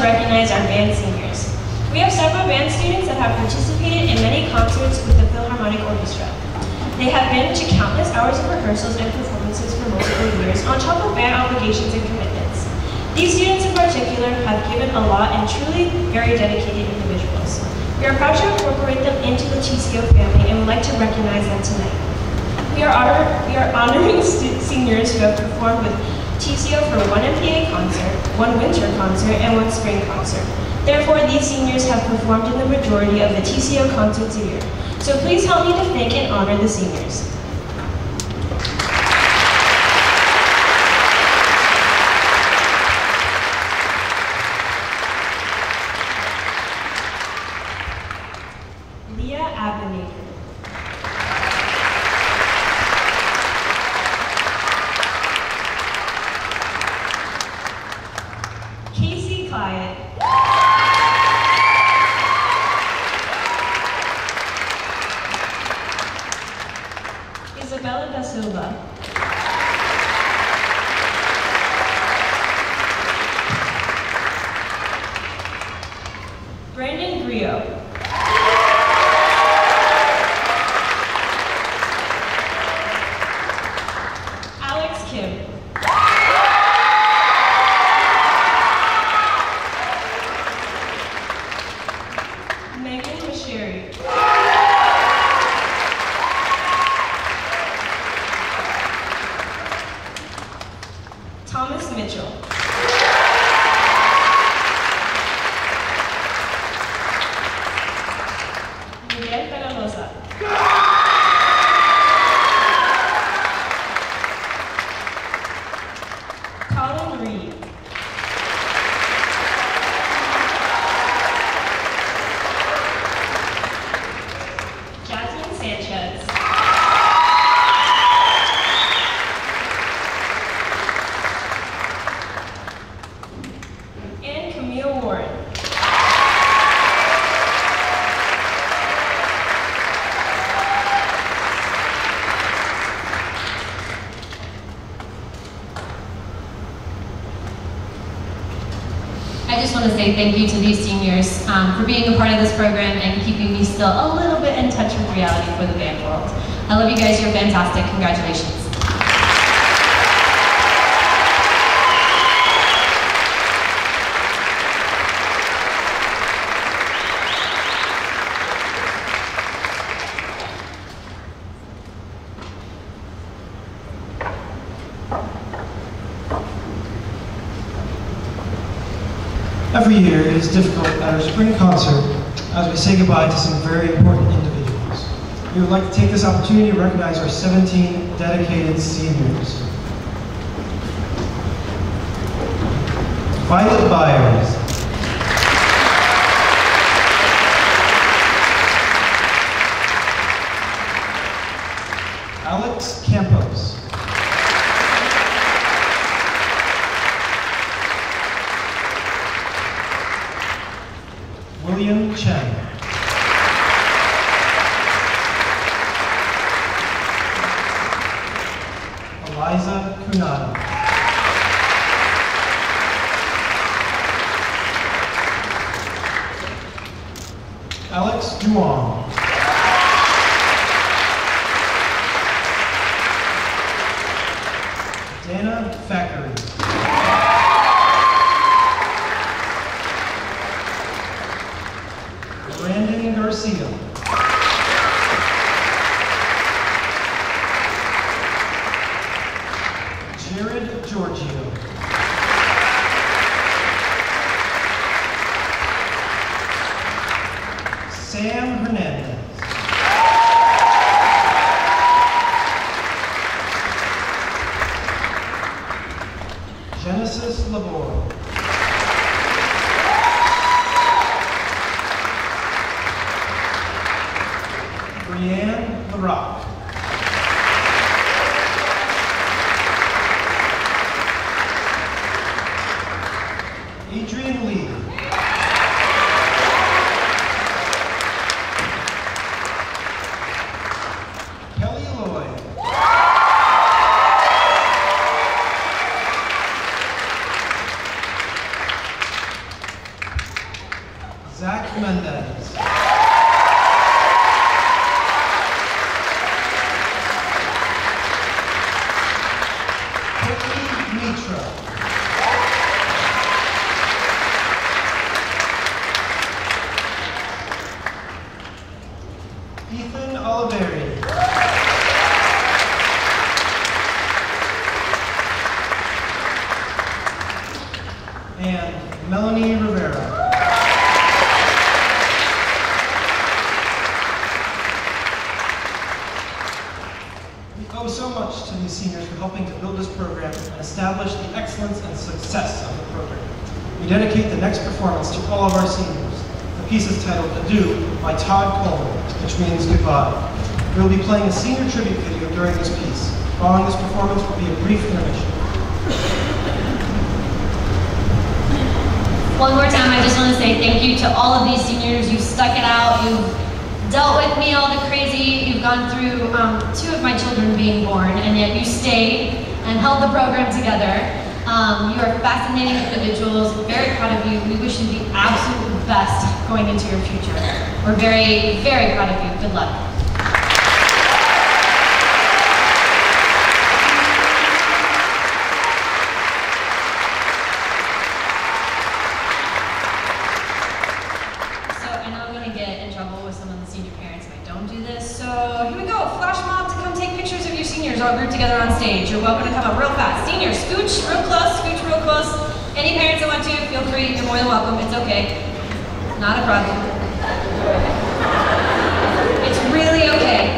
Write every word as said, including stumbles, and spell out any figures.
recognize our band seniors. We have several band students that have participated in many concerts with the Philharmonic Orchestra. They have been to countless hours of rehearsals and performances for multiple years, on top of band obligations and commitments. These students in particular have given a lot and truly very dedicated individuals. We are proud to incorporate them into the T C O family and would like to recognize them tonight. We are, honor we are honoring seniors who have performed with T C O for one M P A concert, one winter concert, and one spring concert. Therefore, these seniors have performed in the majority of the T C O concerts a year. So please help me to thank and honor the seniors. Leah Abinator. Casey Clyde. Isabella da Silva. Brandon Grio. Alex Kim. Megan Masheri. Thomas Mitchell. Miguel Peñalosa. Colin Reed. Jasmine Sanchez. And Camille Warren. I just want to say thank you to these seniors um, for being a part of this program and keeping me still a little bit in touch with reality for the band world. I love you guys, you're fantastic, congratulations. Every year it is difficult at our spring concert as we say goodbye to some very important individuals. We would like to take this opportunity to recognize our seventeen dedicated seniors. Violet Byers. Alex Campos. William Chen. Eliza Kunada. Alex Duong. Dana Thackeray. Brandon Garcia. Jared Giorgio. Sam Hernandez. Genesis Labor. Brianne LaRock. Adrian Lee. Kelly Lloyd. Zach Mendez. Whitney Mitra. Ethan Oliveri. And Melanie Rivera. We owe so much to these seniors for helping to build this program and establish the excellence and success of the program. We dedicate the next performance to all of our seniors. The piece is titled Adieu by Todd Coleman, which means goodbye. We will be playing a senior tribute video during this piece. Following this performance will be a brief intermission. One more time, I just want to say thank you to all of these seniors. You've stuck it out. You've dealt with me all the crazy. You've gone through um, two of my children being born, and yet you stayed and held the program together. Um, you are fascinating individuals. Very proud of you. We wish you the absolute best going into your future. We're very, very proud of you. Good luck. All grouped together on stage. You're welcome to come up real fast. Seniors, scooch real close, scooch real close. Any parents that want to, feel free. You're more than welcome. It's okay. Not a problem. It's really okay.